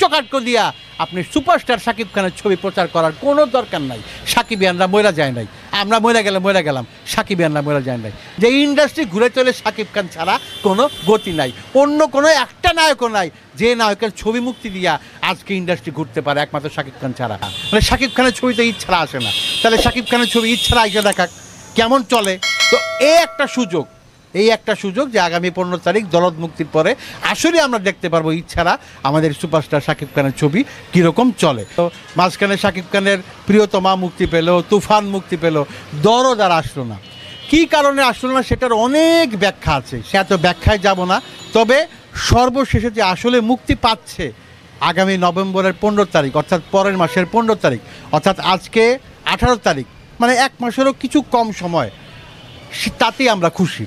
কৃতকার্য দিয়া আপনি সুপারস্টার শাকিব খানের ছবি প্রচার করার কোনো দরকার নাই। সাকিবিয়ানরা মরে যায় নাই, আমরা মরে গেলাম, সাকিবিয়ানরা মরে যায় নাই। যে ইন্ডাস্ট্রি ঘুরে চলে শাকিব খান ছাড়া কোনো গতি নাই, অন্য কোনো একটা নায়কও নাই যে নায়কের ছবি মুক্তি দিয়া আজকে ইন্ডাস্ট্রি ঘুরতে পারে একমাত্র শাকিব খান ছাড়া। মানে শাকিব খানের ছবি তো ঈদ ছাড়া আসে না, তাহলে শাকিব খানের ছবি ঈদ ছাড়া আইসা দেখা কেমন চলে। তো এই একটা সুযোগ যে আগামী 15 তারিখ দরদ মুক্তির পরে আসলে আমরা দেখতে পারবো ঈদ ছাড়া আমাদের সুপারস্টার শাকিব খানের ছবি কীরকম চলে। তো মাঝখানে শাকিব খানের প্রিয়তমা মুক্তি পেল, তুফান মুক্তি পেল, দরদ আর আসলো না। কী কারণে আসলো না সেটার অনেক ব্যাখ্যা আছে, সে এত ব্যাখ্যায় যাব না। তবে সর্বশেষে যে আসলে মুক্তি পাচ্ছে আগামী নভেম্বরের 15 তারিখ, অর্থাৎ পরের মাসের 15 তারিখ, অর্থাৎ আজকে 18 তারিখ, মানে এক মাসেরও কিছু কম সময়, তাতেই আমরা খুশি।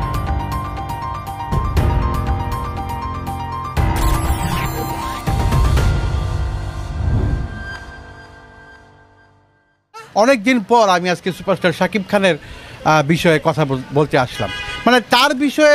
অনেক দিন পর আমি আজকে সুপারস্টার শাকিব খানের বিষয়ে কথা বলতে আসলাম। মানে তার বিষয়ে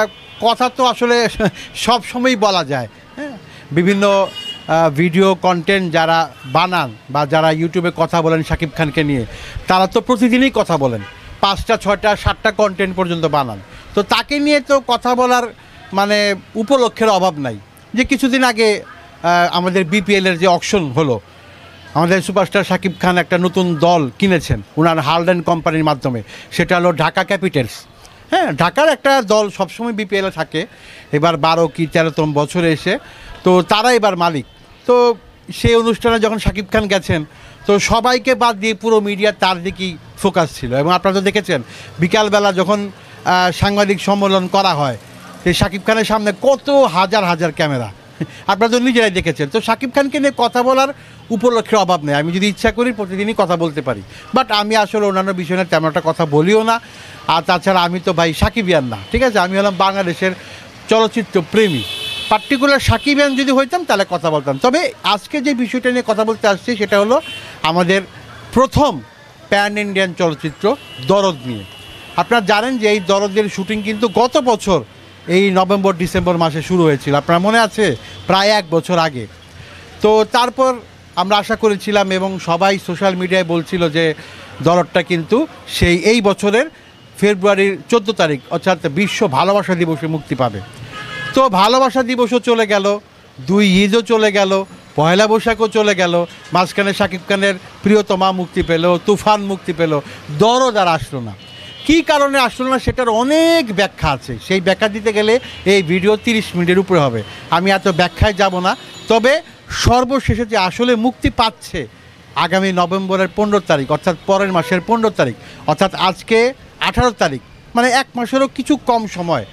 কথা তো আসলে সব সময়ই বলা যায়, হ্যাঁ। বিভিন্ন ভিডিও কন্টেন্ট যারা বানান বা যারা ইউটিউবে কথা বলেন শাকিব খানকে নিয়ে, তারা তো প্রতিদিনই কথা বলেন, 5টা 6টা 7টা কন্টেন্ট পর্যন্ত বানান। তো তাকে নিয়ে তো কথা বলার মানে উপলক্ষের অভাব নাই। যে কিছুদিন আগে আমাদের বিপিএলের যে অকশন হলো, আমাদের সুপারস্টার শাকিব খান একটা নতুন দল কিনেছেন ওনার হালডেন কোম্পানির মাধ্যমে, সেটা হলো ঢাকা ক্যাপিটালস। হ্যাঁ, ঢাকার একটা দল সবসময় বিপিএলে থাকে, এবার 12 কি 13তম বছরে এসে তো তারা এবার মালিক। তো সেই অনুষ্ঠানে যখন শাকিব খান গেছেন, তো সবাইকে বাদ দিয়ে পুরো মিডিয়া তার দিকেই ফোকাস ছিল। এবং আপনারা তো দেখেছেন বিকালবেলা যখন সাংবাদিক সম্মেলন করা হয়, সেই শাকিব খানের সামনে কত হাজার হাজার ক্যামেরা, আপনারা তো নিজেরাই দেখেছেন। তো শাকিব খানকে নিয়ে কথা বলার উপলক্ষের অভাব নেই, আমি যদি ইচ্ছা করি প্রতিদিনই কথা বলতে পারি। বাট আমি আসলে অন্যান্য বিষয় নিয়ে তেমন একটা কথা বলিও না। আর তাছাড়া আমি তো ভাই সাকিবিয়ান না, ঠিক আছে, আমি হলাম বাংলাদেশের চলচ্চিত্র প্রেমী। পার্টিকুলার সাকিবিয়ান যদি হইতাম তাহলে কথা বলতাম। তবে আজকে যে বিষয়টা নিয়ে কথা বলতে আসছি সেটা হলো আমাদের প্রথম প্যান ইন্ডিয়ান চলচ্চিত্র দরদ নিয়ে। আপনারা জানেন যে এই দরদের শুটিং কিন্তু গত বছর এই নভেম্বর ডিসেম্বর মাসে শুরু হয়েছিল, আপনার মনে আছে, প্রায় 1 বছর আগে। তো তারপর আমরা আশা করেছিলাম এবং সবাই সোশ্যাল মিডিয়ায় বলছিল যে দরদটা কিন্তু এই বছরের ফেব্রুয়ারির 14 তারিখ, অর্থাৎ বিশ্ব ভালোবাসা দিবসে মুক্তি পাবে। তো ভালোবাসা দিবসও চলে গেল, 2 ঈদও চলে গেল, পয়লা বৈশাখও চলে গেল, মাঝখানে শাকিব খানের প্রিয়তমা মুক্তি পেল, তুফান মুক্তি পেল, দরদ আর আসলো না। কী কারণে আসলো না সেটার অনেক ব্যাখ্যা আছে, সেই ব্যাখ্যা দিতে গেলে এই ভিডিও 30 মিনিটের উপরে হবে, আমি এত ব্যাখ্যায় যাব না। তবে সর্বশেষে যে আসলে মুক্তি পাচ্ছে আগামী নভেম্বরের 15 তারিখ, অর্থাৎ পরের মাসের 15 তারিখ, অর্থাৎ আজকে 18 তারিখ, মানে এক মাসেরও কিছু কম সময়,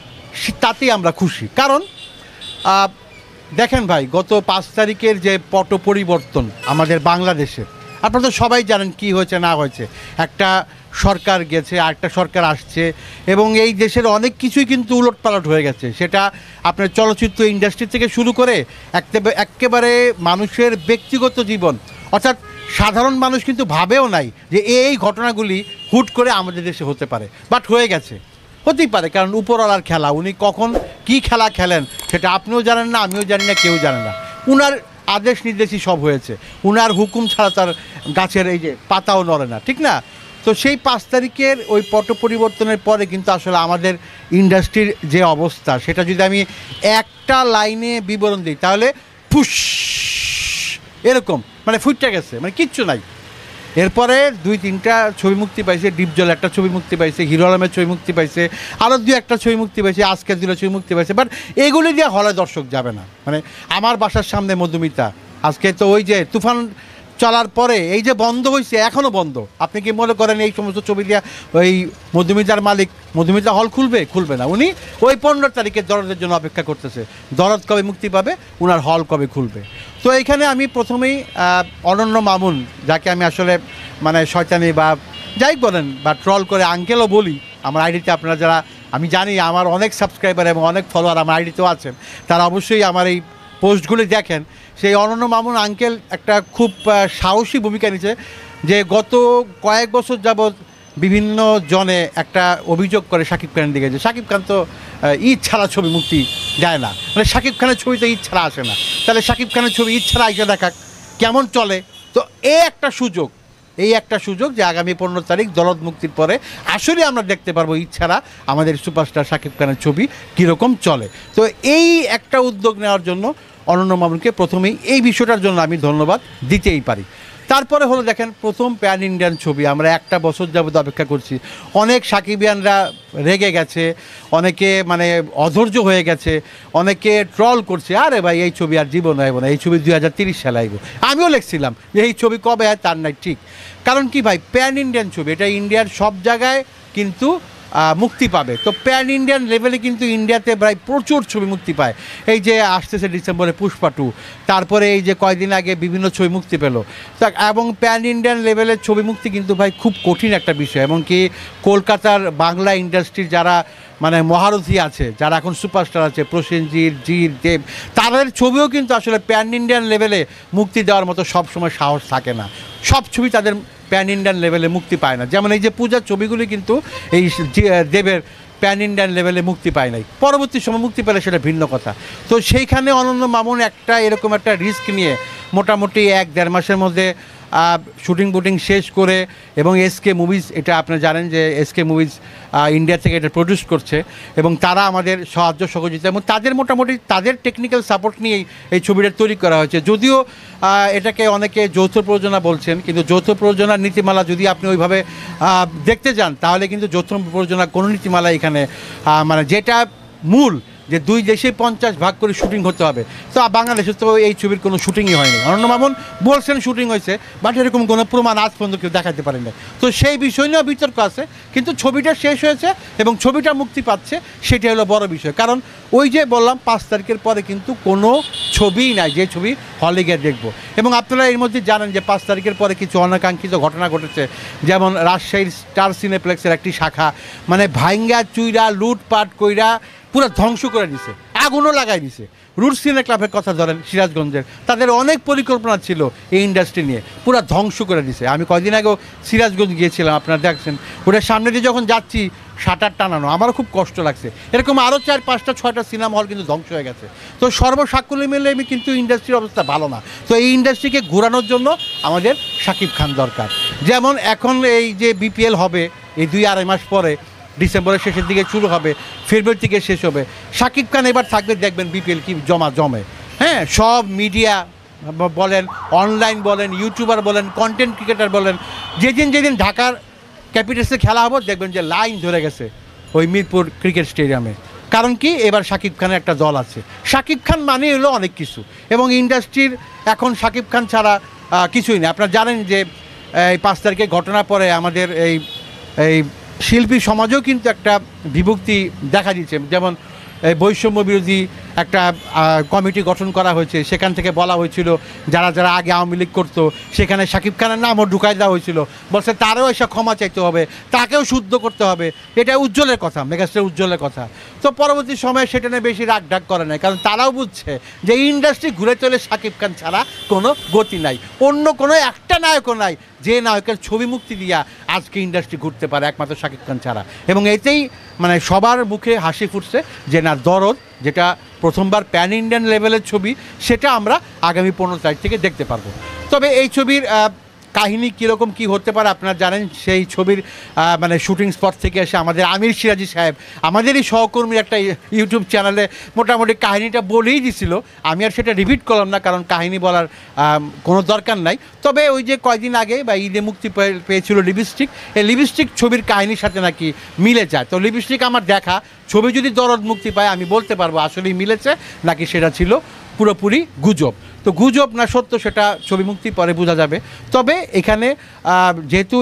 তাতেই আমরা খুশি। কারণ দেখেন ভাই, গত 5 তারিখের যে পট পরিবর্তন আমাদের বাংলাদেশের, আপনারা তো সবাই জানেন কি হয়েছে না হয়েছে। একটা সরকার গেছে, আরেকটা সরকার আসছে, এবং এই দেশের অনেক কিছুই কিন্তু উলটপালট হয়ে গেছে। সেটা আপনার চলচ্চিত্র ইন্ডাস্ট্রি থেকে শুরু করে একেবারে মানুষের ব্যক্তিগত জীবন, অর্থাৎ সাধারণ মানুষ কিন্তু ভাবেও নাই যে এই ঘটনাগুলি হুট করে আমাদের দেশে হতে পারে, বাট হয়ে গেছে। হতেই পারে, কারণ উপরওয়ালার খেলা, উনি কখন কি খেলা খেলেন সেটা আপনিও জানেন না, আমিও জানি না, কেউ জানে না। উনার আদেশ নির্দেশই সব হয়েছে, উনার হুকুম ছাড়া তার গাছের এই যে পাতাও নড়ে না, ঠিক না? তো সেই 5 তারিখের ওই পট পরিবর্তনের পরে কিন্তু আসলে আমাদের ইন্ডাস্ট্রির যে অবস্থা, সেটা যদি আমি একটা লাইনে বিবরণ দিই তাহলে ফুস এরকম, মানে ফুটটা গেছে, মানে কিচ্ছু নাই। এরপরে 2-3টা ছবি মুক্তি পাইছে, ডিপজল একটা ছবি মুক্তি পাইছে, হিরো আলমের ছবি মুক্তি পাইছে, আরও 2-1টা ছবি মুক্তি পাইছে, আজকের 2টা ছবি মুক্তি পাইছে। বাট এগুলি দিয়ে হলে দর্শক যাবে না। মানে আমার বাসার সামনে মধুমিতা, আজকে তো ওই যে তুফান চলার পরে এই যে বন্ধ হয়েছে, এখনও বন্ধ। আপনি কি মনে করেন এই সমস্ত ছবি দিয়ে ওই মধুমিতার মালিক মধুমিতা হল খুলবে না? উনি ওই 15 তারিখে দরদের জন্য অপেক্ষা করতেছে, দরদ কবে মুক্তি পাবে, ওনার হল কবে খুলবে। তো এইখানে আমি প্রথমেই অনন্যমামুন, যাকে আমি আসলে মানে শয়তানি বা যাই বলেন বা ট্রল করে আঙ্কেলও বলি, আমার আইডিতে আপনারা যারা, আমি জানি আমার অনেক সাবস্ক্রাইবার এবং অনেক ফলোয়ার আমার আইডিতেও আছেন, তারা অবশ্যই আমার এই পোস্টগুলি দেখেন। সেই অনন্যমামুন আঙ্কেল একটা খুব সাহসী ভূমিকা নিয়েছে, যে গত কয়েক বছর যাবৎ বিভিন্ন জনে একটা অভিযোগ করে শাকিব খানের দিকে, যে শাকিব খান তো ঈদ ছাড়া ছবি মুক্তি দেয় না, মানে শাকিব খানের ছবি তো ঈদ ছাড়া আসে না। তাহলে শাকিব খানের ছবি ইচ্ছারা আইসা দেখাক কেমন চলে। তো এই একটা সুযোগ যে আগামী 15 তারিখ দরদ মুক্তির পরে আসলে আমরা দেখতে পারবো ইচ্ছারা আমাদের সুপারস্টার শাকিব খানের ছবি কীরকম চলে। তো এই একটা উদ্যোগ নেওয়ার জন্য অনন্য মামুনকে প্রথমেই এই বিষয়টার জন্য আমি ধন্যবাদ দিতেই পারি। তারপরে হলো দেখেন, প্রথম প্যান ইন্ডিয়ান ছবি, আমরা একটা বছর যাবত অপেক্ষা করছি। অনেক সাকিবিয়ানরা রেগে গেছে, অনেকে মানে অধৈর্য হয়ে গেছে, অনেকে ট্রল করছে, আরে ভাই এই ছবি আর জীবন আইব না, এই ছবি 2030 সালে আইব। আমিও লিখছিলাম যে এই ছবি কবে হয় তার নাই ঠিক, কারণ কি ভাই প্যান ইন্ডিয়ান ছবি, এটা ইন্ডিয়ার সব জায়গায় কিন্তু মুক্তি পাবে। তো প্যান ইন্ডিয়ান লেভেলে কিন্তু ইন্ডিয়াতে প্রায় প্রচুর ছবি মুক্তি পায়। এই যে আসতেছে ডিসেম্বরে পুষ্পা 2, তারপরে এই যে কয়দিন আগে বিভিন্ন ছবি মুক্তি পেল। এবং প্যান ইন্ডিয়ান লেভেলের ছবি মুক্তি কিন্তু ভাই খুব কঠিন একটা বিষয়। এবং কি কলকাতার বাংলা ইন্ডাস্ট্রির যারা মানে মহারথী আছে, যারা এখন সুপারস্টার আছে, প্রসেনজিৎ, জিৎ, দেব, তাদের ছবিও কিন্তু আসলে প্যান ইন্ডিয়ান লেভেলে মুক্তি দেওয়ার মতো সবসময় সাহস থাকে না। সব ছবি তাদের প্যান ইন্ডিয়ান লেভেলে মুক্তি পায় না। যেমন এই যে পূজার ছবিগুলি কিন্তু এই দেবের প্যান ইন্ডিয়ান লেভেলে মুক্তি পায় নাই, পরবর্তী সময় মুক্তি পেলে সেটা ভিন্ন কথা। তো সেইখানে অনন্য মামুন একটা এরকম একটা রিস্ক নিয়ে মোটামুটি 1-1.5 মাসের মধ্যে শুটিং বুটিং শেষ করে, এবং এসকে মুভিজ, এটা আপনি জানেন যে এসকে মুভিজ ইন্ডিয়া থেকে এটা প্রডিউস করছে, এবং তারা আমাদের সাহায্য সহযোগিতা এবং তাদের মোটামুটি তাদের টেকনিক্যাল সাপোর্ট নিয়েই এই ছবিটা তৈরি করা হয়েছে। যদিও এটাকে অনেকে যৌথ প্রযোজনা বলছেন, কিন্তু যৌথ প্রযোজনার নীতিমালা যদি আপনি ওইভাবে দেখতে যান তাহলে কিন্তু যৌথ প্রযোজনা কোনো নীতিমালা এখানে মানে যেটা মূল যে দুই দেশে 50 ভাগ করে শুটিং হতে হবে। তো বাংলাদেশে তো এই ছবির কোনো শুটিংই হয়নি। অনন্য মামুন বলছেন শুটিং হয়েছে, বাট এরকম কোনো প্রমাণ আজ পর্যন্ত কেউ দেখাতে পারেন না। তো সেই বিষয় নিয়েও বিতর্ক আছে, কিন্তু ছবিটা শেষ হয়েছে এবং ছবিটা মুক্তি পাচ্ছে, সেটা হলো বড় বিষয়। কারণ ওই যে বললাম 5 তারিখের পরে কিন্তু কোনো ছবিই নাই যে ছবি হলে গিয়ে দেখবো। এবং আপনারা এর মধ্যে জানেন যে 5 তারিখের পরে কিছু অনাকাঙ্ক্ষিত ঘটনা ঘটেছে। যেমন রাজশাহীর স্টার সিনেপ্লেক্সের একটি শাখা মানে ভাইঙ্গা চুইরা লুটপাট কইরা পুরো ধ্বংস করে দিছে, আগুনও লাগাই দিছে। রুট সিনে ক্লাবের কথা ধরেন সিরাজগঞ্জের, তাদের অনেক পরিকল্পনা ছিল এই ইন্ডাস্ট্রি নিয়ে, পুরো ধ্বংস করে দিছে। আমি কয়দিন আগেও সিরাজগঞ্জ গিয়েছিলাম, আপনারা দেখছেন, ওটার সামনে দিয়ে যখন যাচ্ছি শাটার টানানো, আমারও খুব কষ্ট লাগছে। এরকম আরও 4-5-6টা সিনেমা হল কিন্তু ধ্বংস হয়ে গেছে। তো সর্বসাকুল্যে মিলে কিন্তু ইন্ডাস্ট্রির অবস্থা ভালো না। তো এই ইন্ডাস্ট্রিকে ঘোরানোর জন্য আমাদের শাকিব খান দরকার। যেমন এখন এই যে বিপিএল হবে এই 2-2.5 মাস পরে, ডিসেম্বরের শেষের দিকে শুরু হবে, ফেব্রুয়ারি থেকে শেষ হবে। শাকিব খান এবার থাকবে, দেখবেন বিপিএল কি জমে। হ্যাঁ, সব মিডিয়া বলেন, অনলাইন বলেন, ইউটিউবার বলেন, কন্টেন্ট ক্রিয়েটার বলেন, যেদিন ঢাকার ক্যাপিটালসে খেলা হবে দেখবেন যে লাইন ধরে গেছে ওই মিরপুর ক্রিকেট স্টেডিয়ামে। কারণ কি, এবার শাকিব খানের একটা দল আছে। শাকিব খান মানে হলো অনেক কিছু, এবং ইন্ডাস্ট্রির এখন শাকিব খান ছাড়া কিছুই নেই। আপনারা জানেন যে এই 5 তারিখে ঘটনার পরে আমাদের এই শিল্পী সমাজেও কিন্তু একটা বিভক্তি দেখা দিচ্ছে। যেমন বৈষম্য বিরোধী একটা কমিটি গঠন করা হয়েছে, সেখান থেকে বলা হয়েছিল যারা যারা আগে আওয়ামী লীগ করতো সেখানে শাকিব খানের নামও ঢুকাই দেওয়া হয়েছিল, বলছে তারও এসব ক্ষমা চাইতে হবে, তাকেও শুদ্ধ করতে হবে। এটা উজ্জ্বলের কথা, মেগাস্টার উজ্জ্বলের কথা। তো পরবর্তী সময়ে সেটা নিয়ে বেশি রাগঢাক করে নাই, কারণ তারাও বুঝছে যে ইন্ডাস্ট্রি ঘুরে চলে শাকিব খান ছাড়া কোনো গতি নাই, অন্য কোনো একটা নায়কও নাই যে নায়কের ছবি মুক্তি দিয়া আজকে ইন্ডাস্ট্রি ঘুরতে পারে একমাত্র শাকিব খান ছাড়া। এবং এতেই মানে সবার মুখে হাসি ফুটছে যে না, দরদ যেটা প্রথমবার প্যান ইন্ডিয়ান লেভেলের ছবি, সেটা আমরা আগামী 15 তারিখ থেকে দেখতে পারবো। তবে এই ছবির কাহিনী কীরকম কী হতে পারে আপনারা জানেন। সেই ছবির মানে শুটিং স্পট থেকে এসে আমাদের আমির সিরাজি সাহেব, আমাদেরই সহকর্মীর একটা ইউটিউব চ্যানেলে মোটামুটি কাহিনীটা বলেই দিছিল। আমি আর সেটা রিপিট করলাম না, কারণ কাহিনী বলার কোনো দরকার নাই। তবে ওই যে কয়দিন আগে বা ঈদে মুক্তি পেয়েছিল লিপস্টিক, এই লিপস্টিক ছবির কাহিনীর সাথে নাকি মিলে যায়। তো লিপস্টিক আমার দেখা ছবি যদি দরদ মুক্তি পায় আমি বলতে পারবো আসলেই মিলেছে নাকি সেটা ছিল পুরোপুরি গুজব। তো গুজব না সত্য সেটা ছবি মুক্তির পরে বোঝা যাবে। তবে এখানে যেহেতু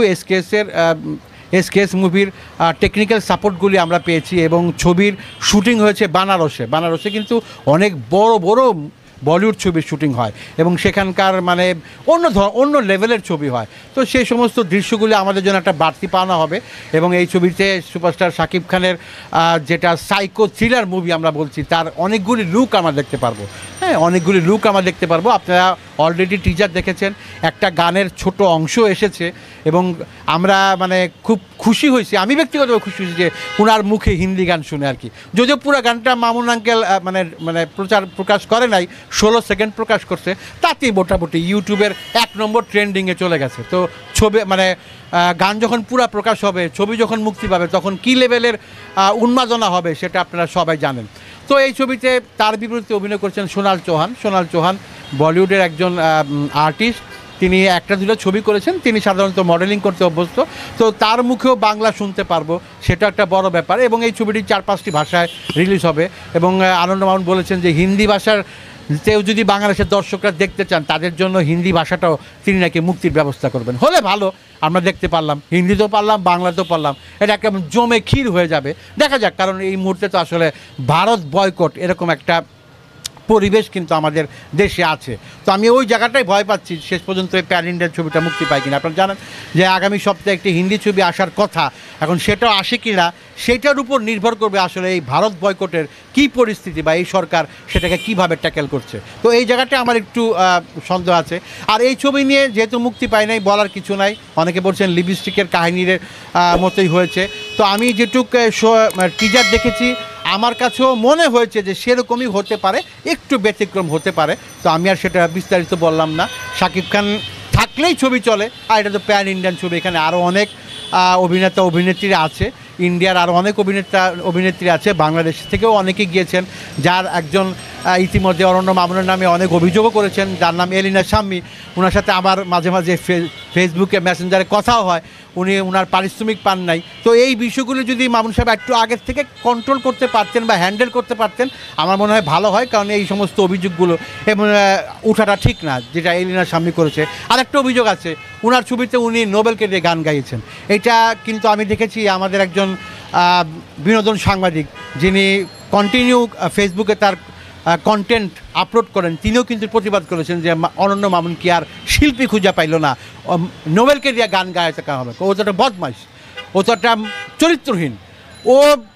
এসকেএস মুভির টেকনিক্যাল সাপোর্টগুলি আমরা পেয়েছি এবং ছবির শুটিং হয়েছে বানারসে কিন্তু অনেক বড় বড় বলিউড ছবির শুটিং হয় এবং সেখানকার মানে অন্য লেভেলের ছবি হয়। তো সেই সমস্ত দৃশ্যগুলি আমাদের জন্য একটা বাড়তি পাওনা হবে এবং এই ছবিতে সুপারস্টার শাকিব খানের যেটা সাইকো থ্রিলার মুভি আমরা বলছি, তার অনেকগুলি লুক আমরা দেখতে পারবো। হ্যাঁ, অনেকগুলি লুক আমরা দেখতে পারবো। আপনারা অলরেডি টিজার দেখেছেন, একটা গানের ছোট অংশ এসেছে এবং আমরা মানে খুব খুশি হয়েছি, আমি ব্যক্তিগতভাবে খুশি হয়েছি যে ওনার মুখে হিন্দি গান শুনে আর কি। যদিও পুরো গানটা মামুন আঙ্কেল মানে প্রকাশ করে নাই, 16 সেকেন্ড প্রকাশ করছে, তাতেই মোটামুটি ইউটিউবের 1 নম্বর ট্রেন্ডিংয়ে চলে গেছে। তো ছবি মানে গান যখন পুরা প্রকাশ হবে, ছবি যখন মুক্তি পাবে, তখন কী লেভেলের উন্মাদনা হবে সেটা আপনারা সবাই জানেন। তো এই ছবিতে তার বিপরীতে অভিনয় করছেন সোনাল চৌহান। সোনাল চৌহান বলিউডের একজন আর্টিস্ট, তিনি একটা দুটো ছবি করেছেন, তিনি সাধারণত মডেলিং করতে অভ্যস্ত। তো তার মুখেও বাংলা শুনতে পারবো, সেটা একটা বড় ব্যাপার। এবং এই ছবিটি 4-5টি ভাষায় রিলিজ হবে এবং আনন্দমামুন বলেছেন যে হিন্দি ভাষার তেও যদি বাংলাদেশের দর্শকরা দেখতে চান, তাদের জন্য হিন্দি ভাষাটাও তিনি নাকি মুক্তির ব্যবস্থা করবেন। হলে ভালো, আমরা দেখতে পারলাম, হিন্দিতেও পারলাম, বাংলাতেও পারলাম, এটা একটা জমে ক্ষীর হয়ে যাবে। দেখা যাক, কারণ এই মুহূর্তে তো আসলে ভারত বয়কট এরকম একটা পরিবেশ কিন্তু আমাদের দেশে আছে। তো আমি ওই জায়গাটাই ভয় পাচ্ছি শেষ পর্যন্ত এই প্যান ইন্ডিয়ান ছবিটা মুক্তি পায় কিনা। আপনারা জানেন যে আগামী সপ্তাহে একটি হিন্দি ছবি আসার কথা, এখন সেটাও আসে কিনা সেটার উপর নির্ভর করবে আসলে এই ভারত বয়কটের কী পরিস্থিতি বা এই সরকার সেটাকে কিভাবে ট্যাকেল করছে। তো এই জায়গাটা আমার একটু সন্দেহ আছে। আর এই ছবি নিয়ে যেহেতু মুক্তি পায় নাই, বলার কিছু নাই, অনেকে বলছেন লিপস্টিকের কাহিনীর মতোই হয়েছে। তো আমি যেটুক টিজার দেখেছি, আমার কাছেও মনে হয়েছে যে সেরকমই হতে পারে, একটু ব্যতিক্রম হতে পারে। তো আমি আর সেটা বিস্তারিত বললাম না। শাকিব খান থাকলেই ছবি চলে, আর এটা তো প্যান ইন্ডিয়ান ছবি, এখানে আরও অনেক অভিনেতা অভিনেত্রীরা আছে, ইন্ডিয়ার আরও অনেক অভিনেত্রী আছে, বাংলাদেশ থেকেও অনেকে গিয়েছেন, যার একজন ইতিমধ্যে অনন্যমামুনের নামে অনেক অভিযোগও করেছেন, যার নাম এলিনা শাম্মী। ওনার সাথে আমার মাঝে মাঝে ফেসবুকে মেসেঞ্জারে কথাও হয়, উনি ওনার পারিশ্রমিক পান নাই। তো এই বিষয়গুলো যদি মামুন সাহেব একটু আগের থেকে কন্ট্রোল করতে পারতেন বা হ্যান্ডেল করতে পারতেন, আমার মনে হয় ভালো হয়, কারণ এই সমস্ত অভিযোগগুলো উঠাটা ঠিক না, যেটা এলিনা শাম্মী করেছে। আর একটা অভিযোগ আছে, ওনার ছবিতে উনি নোবেলকে দিয়ে গান গাইছেন। এটা কিন্তু আমি দেখেছি আমাদের একজন বিনোদন সাংবাদিক, যিনি কন্টিনিউ ফেসবুকে তার কন্টেন্ট আপলোড করেন, তিনিও কিন্তু প্রতিবাদ করেছেন যে অনন্যমামুন কি আর শিল্পী খুঁজে পাইল না, নোবেলকে দিয়ে গান গাইতে কেন হবে? ও তো একটা বদমাইশ, ও তো একটা চরিত্রহীন, ও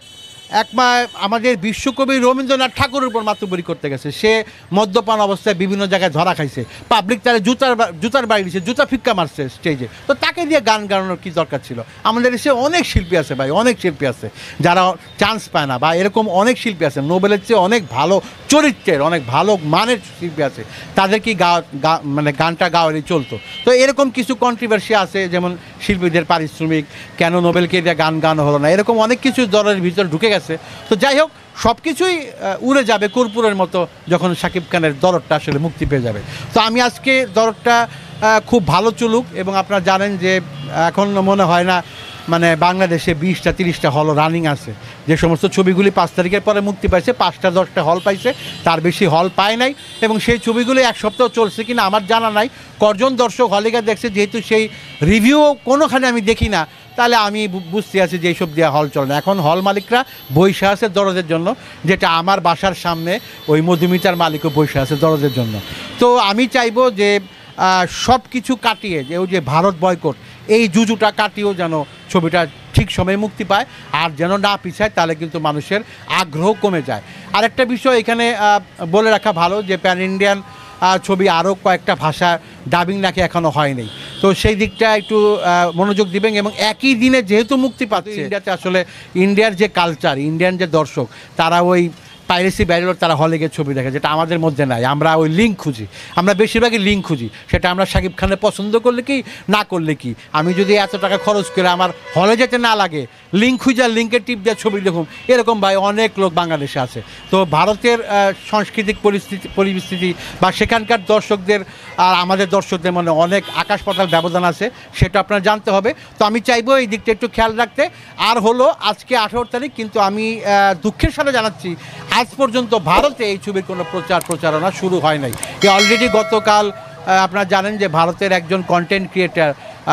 আমাদের বিশ্বকবি রবীন্দ্রনাথ ঠাকুরের উপর মাতব্বরি করতে গেছে। সে মদ্যপান অবস্থায় বিভিন্ন জায়গায় ধরা খাইছে, পাবলিক তারা জুতার বাড়ি দিয়েছে, জুতা ফিক্কা মারছে স্টেজে। তো তাকে দিয়ে গান গাওয়ানোর কী দরকার ছিল? আমাদের দেশে অনেক শিল্পী আছে ভাই, অনেক শিল্পী আছে যারা চান্স পায় না, বা এরকম অনেক শিল্পী আছে নোবেলের চেয়ে অনেক ভালো চরিত্রের, অনেক ভালো মানের শিল্পী আছে, তাদের কি মানে গানটা গাওয়ারই চলতো। তো এরকম কিছু কন্ট্রোভার্সি আছে, যেমন শিল্পীদের পারিশ্রমিক, কেন নোবেলকে দিয়ে গান গানো হলো না, এরকম অনেক কিছু দলের ভিতর ঢুকে গেছে। তো যাই হোক, সব কিছুই উড়ে যাবে কর্পূরের মতো যখন শাকিব খানের দরদটা আসলে মুক্তি পেয়ে যাবে। তো আমি আজকে দরদটা খুব ভালো চলুক, এবং আপনারা জানেন যে এখন মনে হয় না মানে বাংলাদেশে 20টা-30টা হল রানিং আছে। যে সমস্ত ছবিগুলি 5 তারিখের পরে মুক্তি পাইছে, 5টা-10টা হল পাইছে, তার বেশি হল পায় নাই। এবং সেই ছবিগুলি 1 সপ্তাহ চলছে কিনা আমার জানা নাই, কজন দর্শক হলে গিয়ে দেখছে, যেহেতু সেই রিভিউ কোনোখানে আমি দেখি না, তাহলে আমি বুঝতে আছি যে এইসব দেওয়া হল চলে না। এখন হল মালিকরা বৈশা আছে দরদের জন্য, যেটা আমার বাসার সামনে ওই মধুমিতার মালিকও বৈশা আছে দরদের জন্য। তো আমি চাইবো যে সব কিছু কাটিয়ে, যে ওই যে ভারত বয়কট, এই জুজুটা কাটিয়েও যেন ছবিটা ঠিক সময়ে মুক্তি পায়, আর যেন না পিছায়, তাহলে কিন্তু মানুষের আগ্রহ কমে যায়। আরেকটা বিষয় এখানে বলে রাখা ভালো, যে প্যান ইন্ডিয়ান ছবি আরও কয়েকটা ভাষা ডাবিং নাকি এখনও হয়নি। তো সেই দিকটা একটু মনোযোগ দিবেন। এবং একই দিনে যেহেতু মুক্তি পাচ্ছে, ইন্ডিয়াতে আসলে ইন্ডিয়ার যে কালচার, ইন্ডিয়ান যে দর্শক, তারা ওই পাইরেসি ব্যারিয়ার, তারা হলে গিয়ে ছবি দেখে, যেটা আমাদের মধ্যে নাই। আমরা ওই লিঙ্ক খুঁজি, আমরা বেশিরভাগই লিঙ্ক খুঁজি, সেটা আমরা শাকিব খানের পছন্দ করলে কি না করলে কি। আমি যদি এত টাকা খরচ করে আমার হলে যেতে না লাগে, লিঙ্ক খুঁজে লিঙ্কের টিপ দিয়ে ছবি দেখুন, এরকম ভাই অনেক লোক বাংলাদেশে আছে। তো ভারতের সাংস্কৃতিক পরিস্থিতি বা সেখানকার দর্শকদের আর আমাদের দর্শকদের মনে অনেক আকাশ পাতাল ব্যবধান আছে, সেটা আপনারা জানতে হবে। তো আমি চাইবো এই দিকটা একটু খেয়াল রাখতে। আর হলো আজকে 18 তারিখ, কিন্তু আমি দুঃখের সাথে জানাচ্ছি আজ পর্যন্ত ভারতে এই ছবির কোনো প্রচারণা শুরু হয় নাই। অলরেডি গতকাল আপনারা জানেন যে ভারতের একজন কন্টেন্ট ক্রিয়েটার,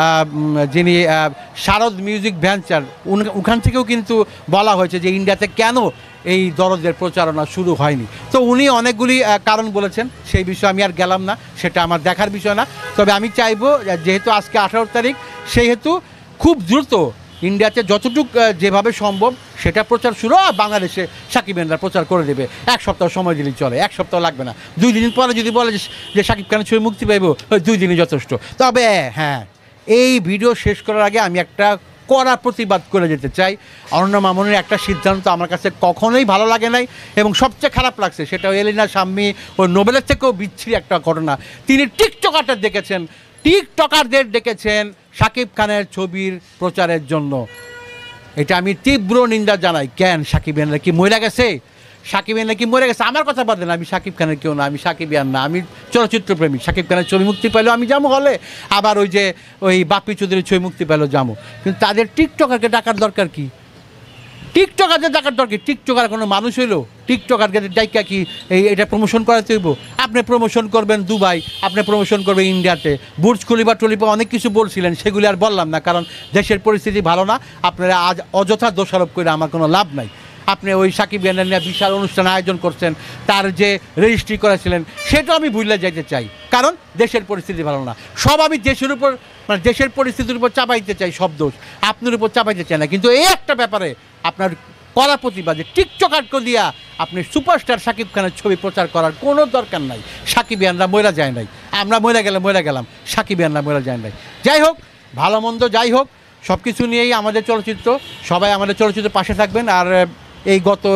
যিনি শারদ মিউজিক ভেঞ্চার, ওখান থেকেও কিন্তু বলা হয়েছে যে ইন্ডিয়াতে কেন এই দরদের প্রচারণা শুরু হয়নি। তো উনি অনেকগুলি কারণ বলেছেন, সেই বিষয়ে আমি আর গেলাম না, সেটা আমার দেখার বিষয় না। তবে আমি চাইবো যেহেতু আজকে 18 তারিখ, সেহেতু খুব দ্রুত ইন্ডিয়াতে যতটুকু যেভাবে সম্ভব সেটা প্রচার শুরু, আর বাংলাদেশে শাকিব খানরা প্রচার করে দেবে। 1 সপ্তাহ সময় দিলেই চলে, 1 সপ্তাহ লাগবে না। 2 দিন পরে যদি বলে যে শাকিব খানের ছবি মুক্তি পাইব, ওই 2 দিনই যথেষ্ট। তবে হ্যাঁ, এই ভিডিও শেষ করার আগে আমি একটা কড়া প্রতিবাদ করে যেতে চাই। অনন্যমামুনের একটা সিদ্ধান্ত আমার কাছে কখনোই ভালো লাগে নাই এবং সবচেয়ে খারাপ লাগছে, সেটা এলিনা শাম্মী ও নোবেলের থেকেও বিচ্ছিরি একটা ঘটনা। তিনি টিকটকারদের ডেকেছেন শাকিব খানের ছবির প্রচারের জন্য। এটা আমি তীব্র নিন্দা জানাই। কেন শাকিব খানরা কি মরে গেছে? শাকিব খান নাকি মরে গেছে? আমার কথা বাদ দেন, আমি শাকিব খানের কেউ না, আমি শাকিব খান না, আমি চলচ্চিত্র প্রেমিক। শাকিব খানের ছবি মুক্তি পেলেও আমি যাবো হলে, আবার ওই বাপ্পি চৌধুরীর ছবি মুক্তি পেলেও যাবো। কিন্তু তাদের টিকটকারকে ডাকার দরকার কি? টিকটকারদের ডাকার দরকার? টিকটকার কোনো মানুষ হইলো? টিকটকারকে ডাইকা কি এটা প্রমোশন করাতে হইব? আপনি প্রমোশন করবেন দুবাই, আপনি প্রমোশন করবেন ইন্ডিয়াতে, বুর্জ খলিফা টলিফা অনেক কিছু বলছিলেন, সেগুলি আর বললাম না, কারণ দেশের পরিস্থিতি ভালো না। আপনারা আজ অযথা দোষারোপ করে আমার কোনো লাভ নাই। আপনি ওই শাকিব খানের নিয়ে বিশাল অনুষ্ঠান আয়োজন করছেন, তার যে রেজিস্ট্রি করেছিলেন সেটাও আমি ভুলে যাইতে চাই, কারণ দেশের পরিস্থিতি ভালো না। সব আমি দেশের উপর, মানে দেশের পরিস্থিতির উপর চাপাইতে চাই, সব দোষ আপনার উপর চাপাইতে চাই না। কিন্তু এই একটা ব্যাপারে আপনার কড়া প্রতিবাদ, যে টিকটকারকে দিয়া আপনি সুপারস্টার শাকিব খানের ছবি প্রচার করার কোনো দরকার নাই। শাকিব খানরা মরা যায় নাই, আমরা মরে গেলাম, শাকিব খানরা মরা যায় নাই। যাই হোক, ভালো মন্দ যাই হোক, সব কিছু নিয়েই আমাদের চলচ্চিত্র, সবাই আমাদের চলচ্চিত্রের পাশে থাকবেন। আর এই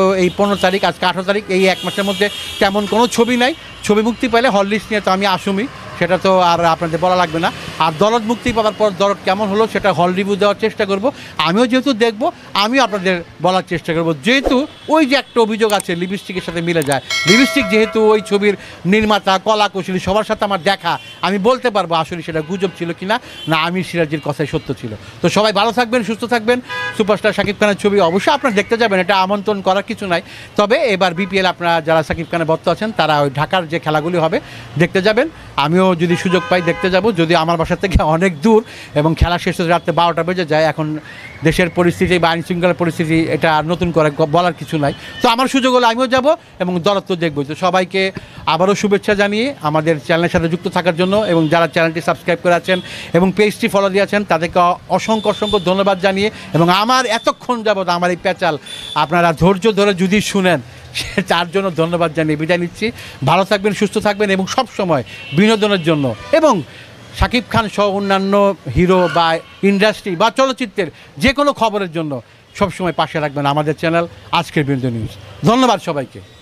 15 তারিখ, আজকে 18 তারিখ, এই 1 মাসের মধ্যে তেমন কোনো ছবি নাই। ছবি মুক্তি পেলে হল লিস্ট নিয়ে তো আমি আসামি, সেটা তো আর আপনাদের বলা লাগবে না। আর দরদ মুক্তি পাওয়ার পর দরদ কেমন হলো সেটা হল রিভিউ দেওয়ার চেষ্টা করব। আমিও যেহেতু দেখব, আমিও আপনাদের বলার চেষ্টা করব। যেহেতু ওই যে একটা অভিযোগ আছে লিপস্টিকের সাথে মিলে যায়, লিপস্টিক যেহেতু ওই ছবির নির্মাতা, কলা কৌশলী সবার সাথে আমার দেখা, আমি বলতে পারবো আসলে সেটা গুজব ছিল কিনা, না আমির সিরাজের কথাই সত্য ছিল। তো সবাই ভালো থাকবেন, সুস্থ থাকবেন। সুপারস্টার শাকিব খানের ছবি অবশ্যই আপনারা দেখতে যাবেন, এটা আমন্ত্রণ করার কিছু নাই। তবে এবার বিপিএল আপনারা যারা শাকিব খানের ভক্ত আছেন তারা ওই ঢাকার যে খেলাগুলি হবে দেখতে যাবেন। আমিও যদি সুযোগ পাই দেখতে যাব, যদি আমার বাসা থেকে অনেক দূর এবং খেলা শেষ হতে রাত্রে 12টা বেজে যায়। এখন দেশের পরিস্থিতি বা আইনশৃঙ্খলার পরিস্থিতি, এটা আর নতুন করে বলার কিছু নাই। তো আমার সুযোগ হলে আমিও যাব এবং দরদ তো দেখবই। তো সবাইকে আবারও শুভেচ্ছা জানিয়ে আমাদের চ্যানেলের সাথে যুক্ত থাকার জন্য, এবং যারা চ্যানেলটি সাবস্ক্রাইব করে আছেন এবং পেজটি ফলো দিয়েছেন তাদেরকে অসংখ্য ধন্যবাদ জানিয়ে, এবং আমার এতক্ষণ যাবত আমার এই প্যাচাল আপনারা ধৈর্য ধরে যদি শুনেন, তার জন্য ধন্যবাদ জানিয়ে বিদায় নিচ্ছি। ভালো থাকবেন, সুস্থ থাকবেন এবং সব সময় বিনোদনের জন্য এবং শাকিব খান সহ অন্যান্য হিরো বা ইন্ডাস্ট্রি বা চলচ্চিত্রের যে কোনো খবরের জন্য সবসময় পাশে রাখবেন আমাদের চ্যানেল আজকের বিনোদন নিউজ। ধন্যবাদ সবাইকে।